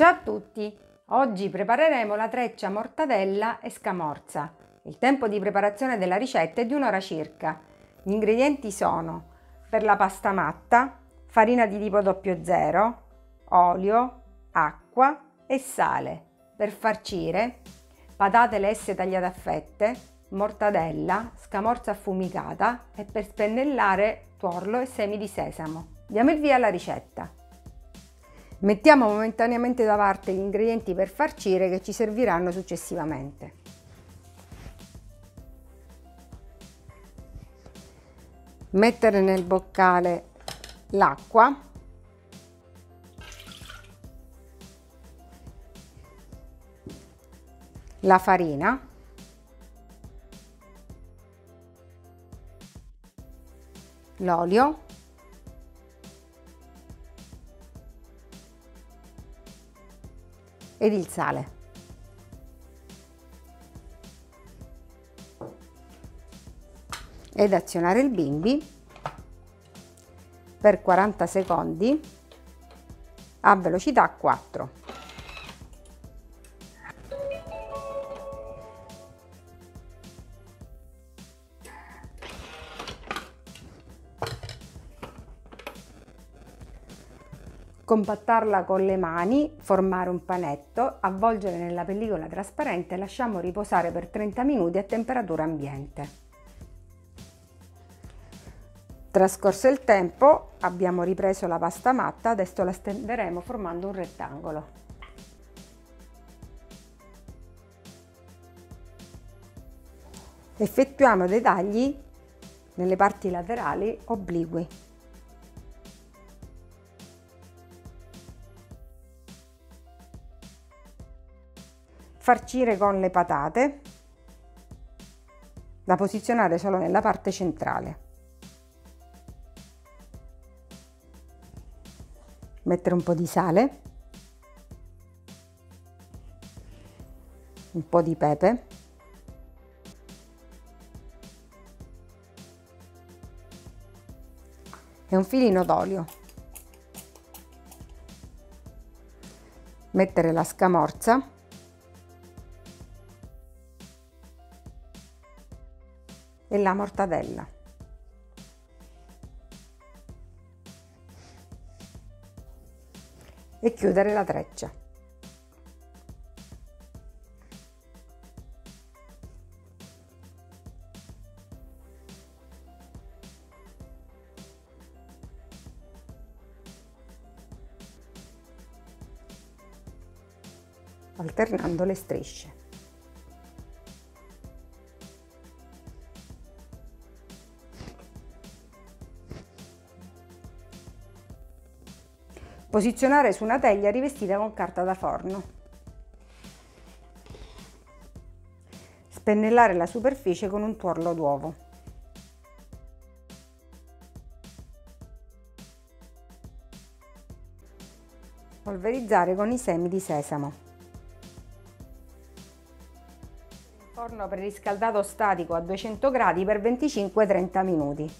Ciao a tutti! Oggi prepareremo la treccia mortadella e scamorza. Il tempo di preparazione della ricetta è di un'ora circa. Gli ingredienti sono: per la pasta matta, farina di tipo 00, olio, acqua e sale. Per farcire, patate lesse tagliate a fette, mortadella, scamorza affumicata e per spennellare tuorlo e semi di sesamo. Diamo il via alla ricetta. Mettiamo momentaneamente da parte gli ingredienti per farcire che ci serviranno successivamente. Mettere nel boccale l'acqua, la farina, l'olio, ed il sale. Ed azionare il bimbi per 40 secondi a velocità 4. Compattarla con le mani, formare un panetto, avvolgere nella pellicola trasparente e lasciamo riposare per 30 minuti a temperatura ambiente. Trascorso il tempo, abbiamo ripreso la pasta matta, adesso la stenderemo formando un rettangolo. Effettuiamo dei tagli nelle parti laterali obliqui. Farcire con le patate, da posizionare solo nella parte centrale. Mettere un po' di sale, un po' di pepe, e un filino d'olio. Mettere la scamorza e la mortadella. E chiudere la treccia. Alternando le strisce. Posizionare su una teglia rivestita con carta da forno. Spennellare la superficie con un tuorlo d'uovo. Polverizzare con i semi di sesamo. Forno preriscaldato statico a 200 gradi per 25-30 minuti.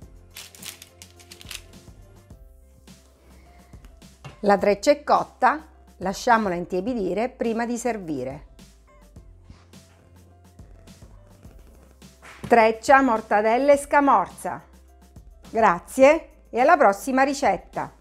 La treccia è cotta, lasciamola intiepidire prima di servire. Treccia, mortadella e scamorza. Grazie e alla prossima ricetta!